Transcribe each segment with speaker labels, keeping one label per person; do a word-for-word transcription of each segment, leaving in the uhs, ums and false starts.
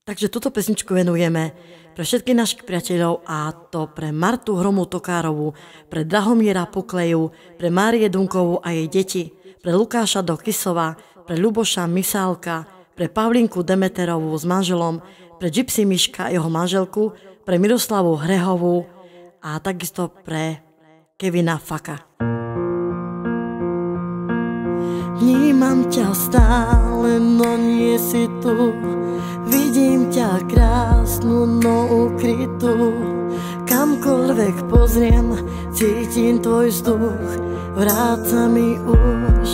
Speaker 1: Takže túto pesničku venujeme pre všetkých našich priateľov, a to pre Martu Hromu Tokárovú, pre Drahomíra Pukleju, pre Márie Dunkovú a jej deti, pre Lukáša do Kisova, pre Ľuboša Misálka, pre Pavlinku Demeterovú s manželom, pre Gypsy Miška a jeho manželku, pre Miroslavu Hrehovú a takisto pre Kevina Faka. Vnímam ťa stále, no nie si tu. Vidím ťa krásnu, no ukrytú. Kamkoľvek pozriem, cítim tvoj vzduch, vráca mi už.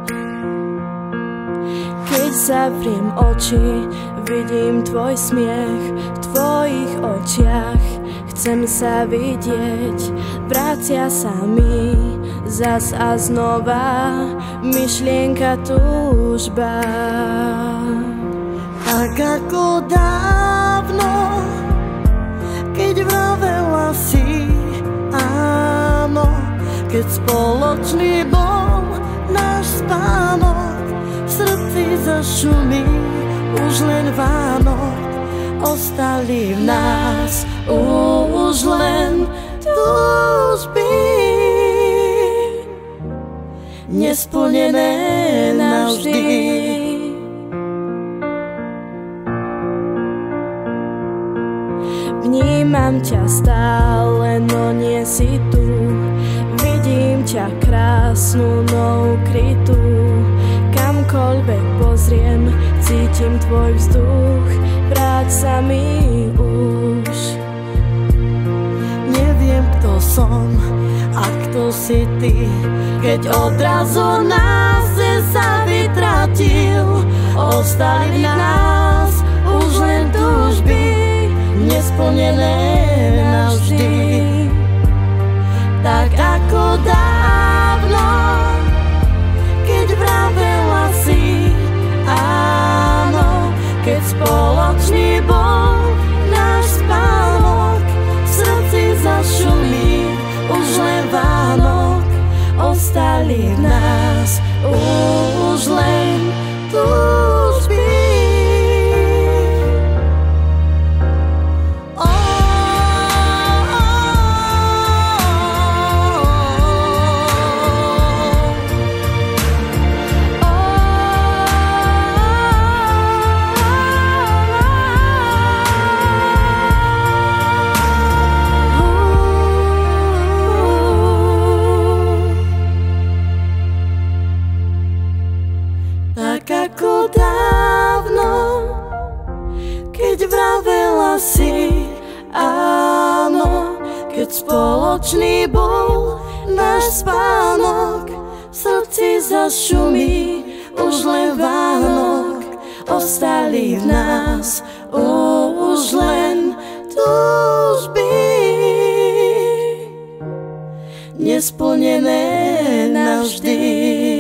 Speaker 2: Keď zavriem oči, vidím tvoj smiech v tvojich očiach. Chcem sa vidieť, vracia sa mi zas a znova myšlienka, túžba.
Speaker 1: Tak ako dávno, keď vravela si áno, keď spoločný bol náš spánok, v srdci zašumí už len Vánok. Ostali v nás už len túžby, nesplnené navždy.
Speaker 2: Vnímam ťa stále, no nie si tu. Vidím ťa krásnu, no ukrytú. Kamkoľvek pozriem, cítim tvoj vzduch, vráť sa mi už.
Speaker 1: Neviem, kto som a kto si ty, keď odrazu nás sa vytratil. Ostali v nás už len túžby, nesplnené navždy. Tak ako dávno, keď vravela si áno, keď spoločný bol náš spánok, v srdci zašumí už len Vánok. Ostali v nás už len túžby. Si áno, keď spoločný bol náš spánok, v srdci zašumí už len Vánok. Ostali v nás už len túžby, nesplnené navždy.